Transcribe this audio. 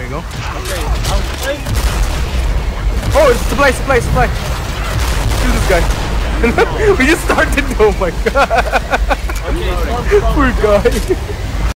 you go. Okay, Oh, it's supply. Kill this guy. We just started. Oh my god. okay, Poor guy.